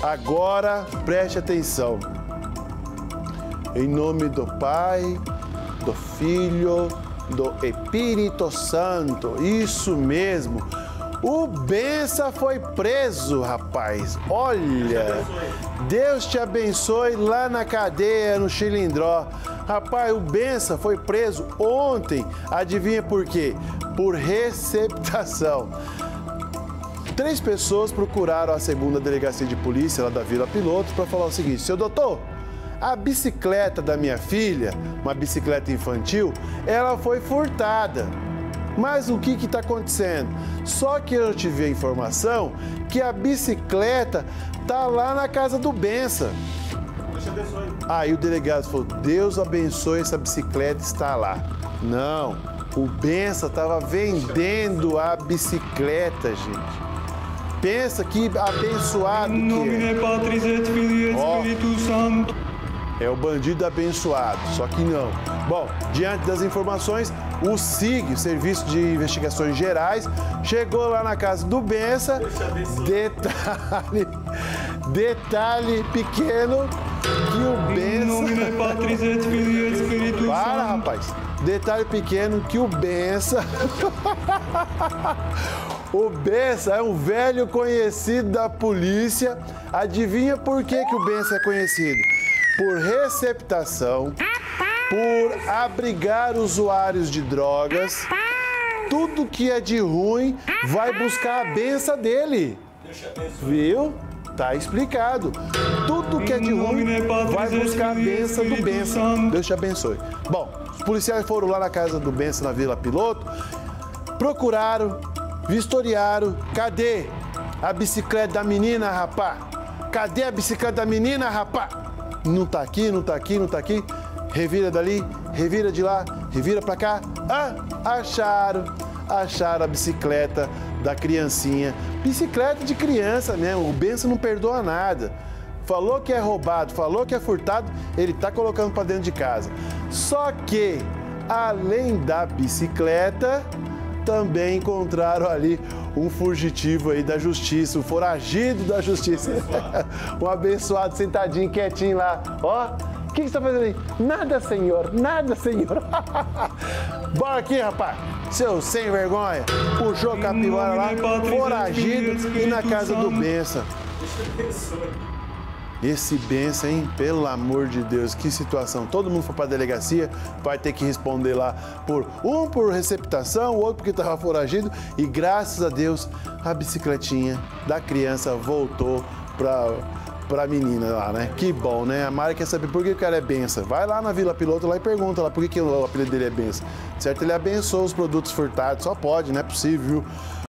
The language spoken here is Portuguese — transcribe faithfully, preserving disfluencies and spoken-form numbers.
Agora, preste atenção. Em nome do Pai, do Filho, do Espírito Santo. Isso mesmo. O Bença foi preso, rapaz. Olha, Deus te abençoe lá na cadeia, no Chilindró. Rapaz, o Bença foi preso ontem. Adivinha por quê? Por receptação. Três pessoas procuraram a segunda delegacia de polícia lá da Vila Piloto para falar o seguinte: seu doutor, a bicicleta da minha filha, uma bicicleta infantil, ela foi furtada. Mas o que está acontecendo? Só que eu tive a informação que a bicicleta tá lá na casa do Bença. Deus abençoe. Aí o delegado falou: Deus abençoe, essa bicicleta está lá. Não, o Bença estava vendendo a bicicleta, gente. Pensa que abençoado que é. Ó, é o bandido abençoado, só que não. Bom, diante das informações, o S I G, o Serviço de Investigações Gerais, chegou lá na casa do Bença. Detalhe, detalhe pequeno que o Bença... Para, rapaz. Detalhe pequeno que o Bença... O Bença é um velho conhecido da polícia. Adivinha por que, que o Bença é conhecido? Por receptação, por abrigar usuários de drogas. Tudo que é de ruim vai buscar a benção dele. Viu? Tá explicado. Tudo que é de ruim vai buscar a benção do Bença. Deus te abençoe. Bom, os policiais foram lá na casa do Bença, na Vila Piloto, procuraram, vistoriaram. Cadê a bicicleta da menina, rapá? Cadê a bicicleta da menina, rapá? Não tá aqui, não tá aqui, não tá aqui. Revira dali, revira de lá, revira pra cá. Ah, acharam, acharam a bicicleta da criancinha. Bicicleta de criança mesmo, o Bença não perdoa nada. Falou que é roubado, falou que é furtado, ele tá colocando pra dentro de casa. Só que, além da bicicleta, também encontraram ali um fugitivo aí da justiça, um foragido da justiça. Um abençoado sentadinho, quietinho lá. Ó, o que, que você tá fazendo aí? Nada, senhor, nada, senhor. Bora aqui, rapaz. Seu sem vergonha. Puxou a capivara lá, foragido e na casa do Bença. Esse Bença, hein? Pelo amor de Deus, que situação. Todo mundo foi pra delegacia, vai ter que responder lá por um por receptação, o outro porque estava foragido. E graças a Deus, a bicicletinha da criança voltou pra, pra menina lá, né? Que bom, né? A Mari quer saber por que o cara é Bença. Vai lá na Vila Piloto lá e pergunta lá por que, que o apelido dele é Bença. Certo? Ele abençoa os produtos furtados, só pode, não é possível, viu?